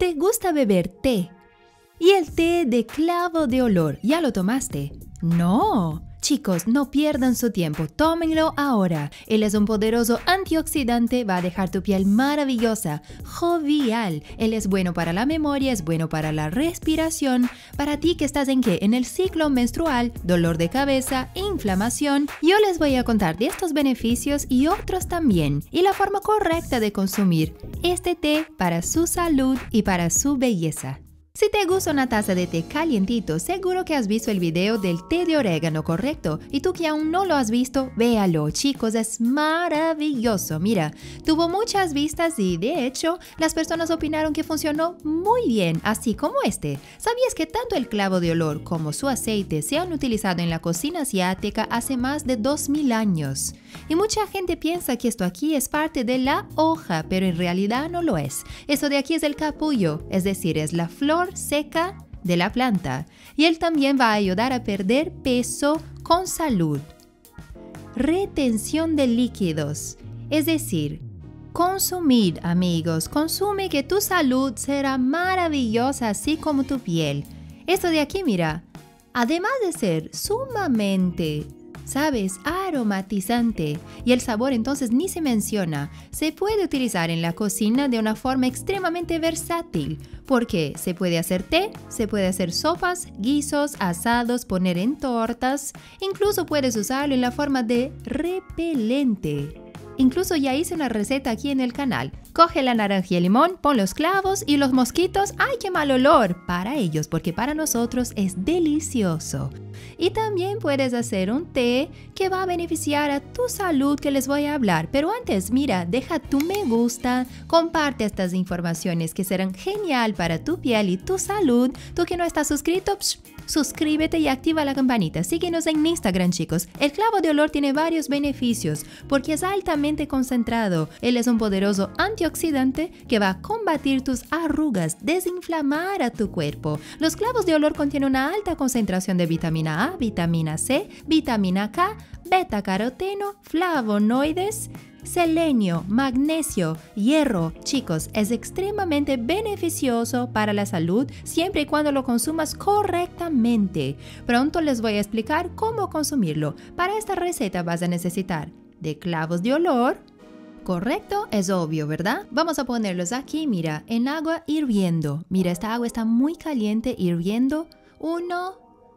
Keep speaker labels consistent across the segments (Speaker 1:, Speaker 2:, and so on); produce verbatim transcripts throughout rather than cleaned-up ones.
Speaker 1: ¿Te gusta beber té? ¿Y el té de clavo de olor? ¿Ya lo tomaste? No. Chicos, no pierdan su tiempo, tómenlo ahora. Él es un poderoso antioxidante, va a dejar tu piel maravillosa, jovial. Él es bueno para la memoria, es bueno para la respiración. Para ti que estás en qué? En el ciclo menstrual, dolor de cabeza, inflamación. Yo les voy a contar de estos beneficios y otros también. Y la forma correcta de consumir este té para su salud y para su belleza. Si te gusta una taza de té calientito, seguro que has visto el video del té de orégano, ¿correcto? Y tú que aún no lo has visto, véalo, chicos, es maravilloso. Mira, tuvo muchas vistas y de hecho, las personas opinaron que funcionó muy bien, así como este. ¿Sabías que tanto el clavo de olor como su aceite se han utilizado en la cocina asiática hace más de dos mil años? Y mucha gente piensa que esto aquí es parte de la hoja, pero en realidad no lo es. Esto de aquí es el capullo, es decir, es la flor seca de la planta, y él también va a ayudar a perder peso con salud. Retención de líquidos, es decir, consumir, amigos, consume que tu salud será maravillosa así como tu piel. Esto de aquí, mira, además de ser sumamente, ¿sabes?, aromatizante, y el sabor entonces ni se menciona, se puede utilizar en la cocina de una forma extremadamente versátil, porque se puede hacer té, se puede hacer sopas, guisos, asados, poner en tortas, incluso puedes usarlo en la forma de repelente. Incluso ya hice una receta aquí en el canal. Coge la naranja y el limón, pon los clavos y los mosquitos. ¡Ay, qué mal olor! Para ellos, porque para nosotros es delicioso. Y también puedes hacer un té que va a beneficiar a tu salud, que les voy a hablar. Pero antes, mira, deja tu me gusta, comparte estas informaciones que serán genial para tu piel y tu salud. Tú que no estás suscrito, psh, suscríbete y activa la campanita. Síguenos en Instagram, chicos. El clavo de olor tiene varios beneficios porque es altamente concentrado. Él es un poderoso antioxidante que va a combatir tus arrugas, desinflamar a tu cuerpo. Los clavos de olor contienen una alta concentración de vitamina A, vitamina C, vitamina K, beta-caroteno, flavonoides, selenio, magnesio, hierro. Chicos, es extremadamente beneficioso para la salud siempre y cuando lo consumas correctamente. Pronto les voy a explicar cómo consumirlo. Para esta receta vas a necesitar de clavos de olor. Correcto, es obvio, ¿verdad? Vamos a ponerlos aquí, mira, en agua hirviendo. Mira, esta agua está muy caliente, hirviendo. Uno,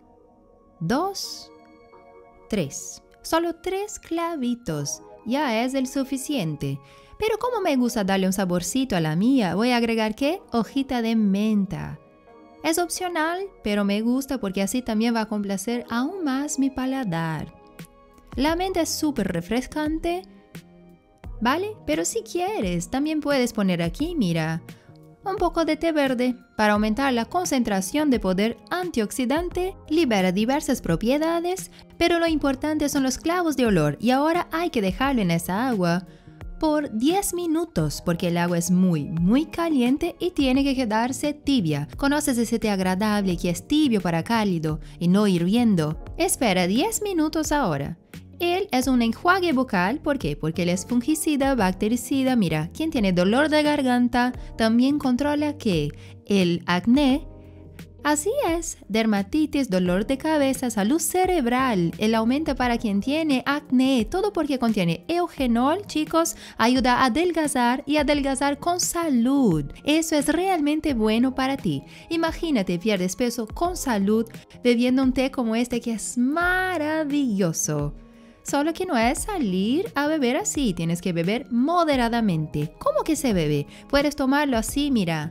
Speaker 1: dos, tres. Solo tres clavitos. Ya es el suficiente. Pero como me gusta darle un saborcito a la mía, voy a agregar ¿qué? Hojita de menta. Es opcional, pero me gusta porque así también va a complacer aún más mi paladar. La menta es súper refrescante, ¿vale? Pero si quieres, también puedes poner aquí, mira, un poco de té verde para aumentar la concentración de poder antioxidante, libera diversas propiedades, pero lo importante son los clavos de olor y ahora hay que dejarlo en esa agua por diez minutos porque el agua es muy, muy caliente y tiene que quedarse tibia. ¿Conoces ese té agradable que es tibio para cálido y no hirviendo? Espera diez minutos ahora. Él es un enjuague bucal, ¿por qué? Porque él es fungicida, bactericida. Mira, quien tiene dolor de garganta también controla ¿qué? El acné. Así es, dermatitis, dolor de cabeza, salud cerebral. Él aumenta para quien tiene acné, todo porque contiene eugenol, chicos, ayuda a adelgazar y adelgazar con salud. Eso es realmente bueno para ti. Imagínate, pierdes peso con salud bebiendo un té como este que es maravilloso. Solo que no es salir a beber así, tienes que beber moderadamente. ¿Cómo que se bebe? Puedes tomarlo así, mira.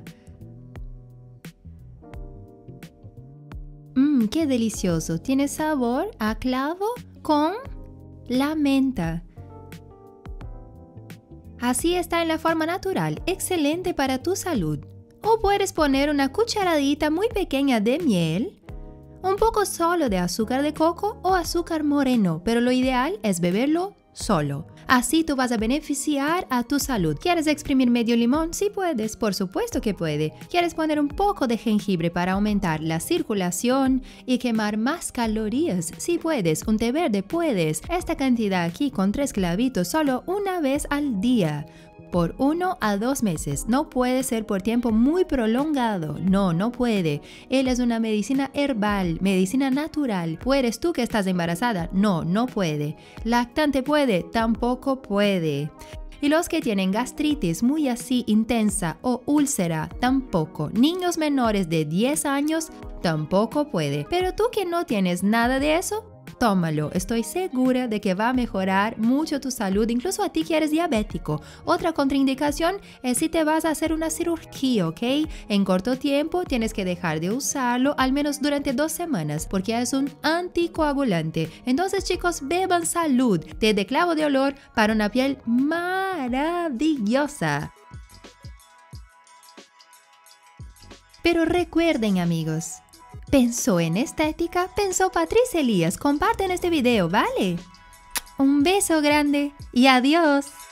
Speaker 1: Mmm, qué delicioso. Tiene sabor a clavo con la menta. Así está en la forma natural, excelente para tu salud. O puedes poner una cucharadita muy pequeña de miel, un poco solo de azúcar de coco o azúcar moreno, pero lo ideal es beberlo solo. Así tú vas a beneficiar a tu salud. ¿Quieres exprimir medio limón? Sí puedes, por supuesto que puede. ¿Quieres poner un poco de jengibre para aumentar la circulación y quemar más calorías? Sí puedes. Un té verde puedes. Esta cantidad aquí con tres clavitos solo una vez al día. por uno a dos meses. No puede ser por tiempo muy prolongado. No, no puede. Él es una medicina herbal, medicina natural. ¿Puedes tú que estás embarazada? No, no puede. ¿Lactante puede? Tampoco puede. Y los que tienen gastritis muy así intensa o úlcera, tampoco. Niños menores de diez años, tampoco puede. Pero tú que no tienes nada de eso, tómalo. Estoy segura de que va a mejorar mucho tu salud, incluso a ti que eres diabético. Otra contraindicación es si te vas a hacer una cirugía, ¿ok? En corto tiempo tienes que dejar de usarlo, al menos durante dos semanas, porque es un anticoagulante. Entonces, chicos, beban salud, té de clavo de olor para una piel maravillosa. Pero recuerden, amigos, pensó en estética, pensó Patricia Elías. Comparten este video, ¿vale? Un beso grande y adiós.